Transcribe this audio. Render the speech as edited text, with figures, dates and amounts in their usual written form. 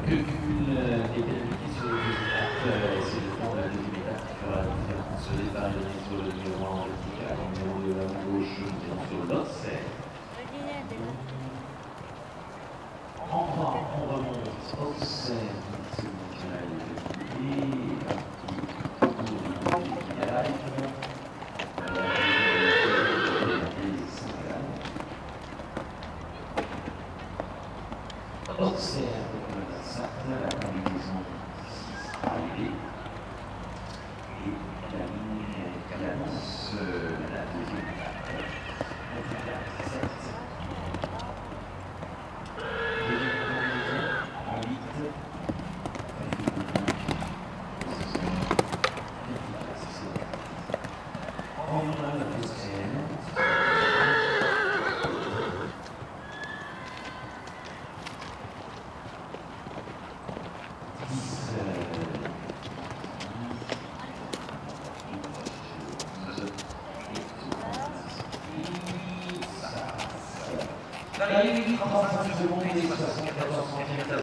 Une qui était appliquée sur les deux étapes, c'est le fond de la deuxième étape qui fera la différence. Le départ est donné sur le numéro 1 en vertical, le numéro 2 à gauche, nous irons sur le dorsal. En bas, on remonte, observe celui qui a été parti pour le live. Observe la combinaison arrivée et la ligne qui annonce la deuxième étape. Verticale 7. Deuxième combinaison en 8. Verticale 6. On a la deuxième. Dans les 35 secondes et 74 centièmes.